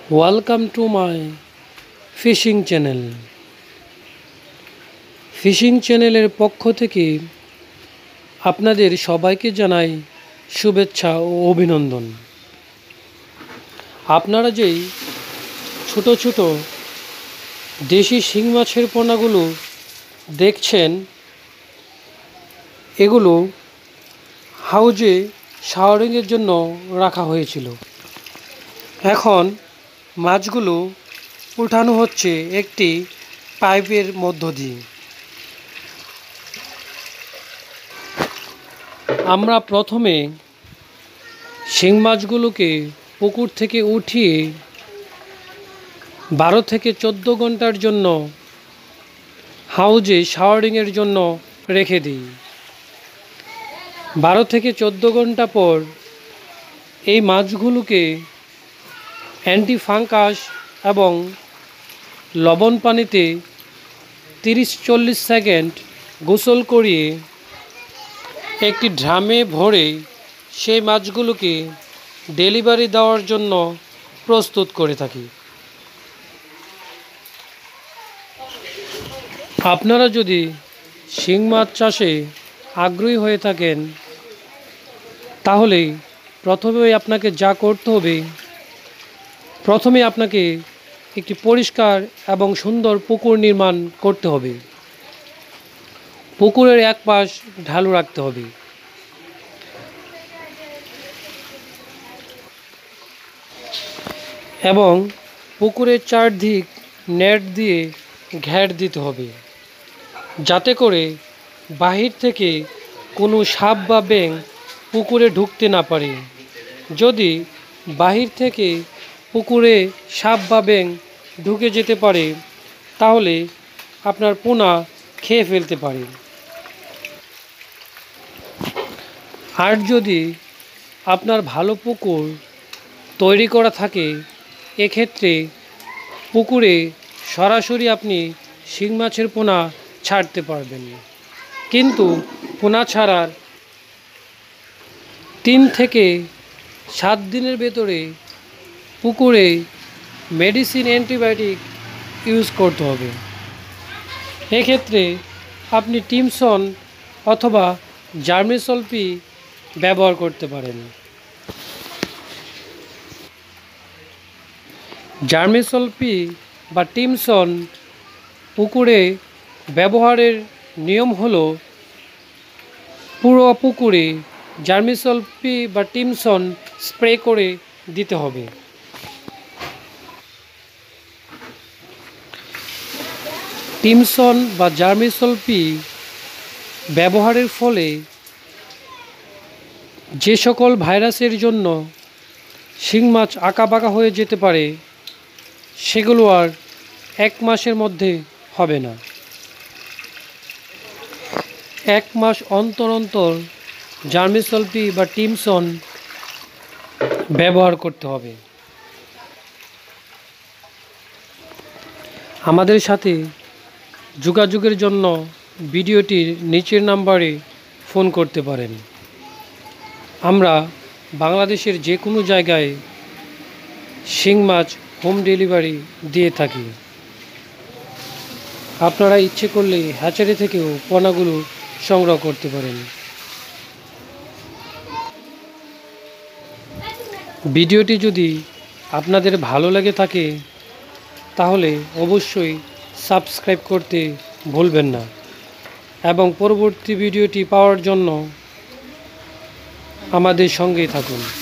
Welcome to my fishing channel. Fishing চ্যানেলের পক্ষ থেকে আপনাদের সবাইকে জানাই শুভেচ্ছা ও অভিনন্দন। আপনারা যেই ছোট ছোট দেশি শিং মাছের পোনাগুলো দেখছেন, এগুলো হাউজে শাওয়ারিংয়ের জন্য রাখা হয়েছিল। এখন মাছগুলো উঠানো হচ্ছে একটি পাইপের মধ্য দিয়ে। আমরা প্রথমে শিং মাছগুলোকে পুকুর থেকে উঠিয়ে 12 থেকে 14 ঘন্টার জন্য হাউজে শাওয়ারিংয়ের জন্য রেখে দিই। 12 থেকে 14 ঘন্টা পর এই মাছগুলোকে অ্যান্টিফাঙ্গাস এবং লবণ পানিতে 30-40 সেকেন্ড গোসল করিয়ে একটি ড্রামে ভরে সেই মাছগুলোকে ডেলিভারি দেওয়ার জন্য প্রস্তুত করে থাকি। আপনারা যদি শিং মাছ চাষে আগ্রহী হয়ে থাকেন, তাহলে প্রথমেই আপনাকে যা করতে হবে, প্রথমে আপনাকে একটি পরিষ্কার এবং সুন্দর পুকুর নির্মাণ করতে হবে। পুকুরের এক পাশ ঢালু রাখতে হবে এবং পুকুরের চারদিক নেট দিয়ে ঘের দিতে হবে, যাতে করে বাহির থেকে কোনো সাপ বা ব্যাঙ পুকুরে ঢুকতে না পারে। যদি বাহির থেকে পুকুরে সাপ বা ব্যাঙ ঢুকে যেতে পারে, তাহলে আপনার পোনা খেয়ে ফেলতে পারে। আর যদি আপনার ভালো পুকুর তৈরি করা থাকে, এক্ষেত্রে পুকুরে সরাসরি আপনি শিং মাছের পোনা ছাড়তে পারবেন। কিন্তু পোনা ছাড়ার 3 থেকে 7 দিনের ভেতরে পুকুরে মেডিসিন, অ্যান্টিবায়োটিক ইউজ করতে হবে। এক্ষেত্রে আপনি টিমসন অথবা জার্মিসলপি ব্যবহার করতে পারেন। জার্মিসলপি বা টিমসন পুকুরে ব্যবহারের নিয়ম হলো, পুরো পুকুরে জার্মিসলপি বা টিমসন স্প্রে করে দিতে হবে। টিমসন বা জার্মিসলপি ব্যবহারের ফলে যে সকল ভাইরাসের জন্য শিং মাছ আঁকাবাঁকা হয়ে যেতে পারে, সেগুলো আর 1 মাসের মধ্যে হবে না। 1 মাস অন্তর অন্তর জার্মিসলপি বা টিমসন ব্যবহার করতে হবে। আমাদের সাথে যোগাযোগের জন্য ভিডিওটির নিচের নাম্বারে ফোন করতে পারেন। আমরা বাংলাদেশের যে কোনো জায়গায় শিং মাছ হোম ডেলিভারি দিয়ে থাকি। আপনারা ইচ্ছে করলে হ্যাচারি থেকেও পোনাগুলো সংগ্রহ করতে পারেন। ভিডিওটি যদি আপনাদের ভালো লেগে থাকে, তাহলে অবশ্যই সাবস্ক্রাইব করতে ভুলবেন না এবং পরবর্তী ভিডিওটি পাওয়ার জন্য আমাদের সঙ্গেই থাকুন।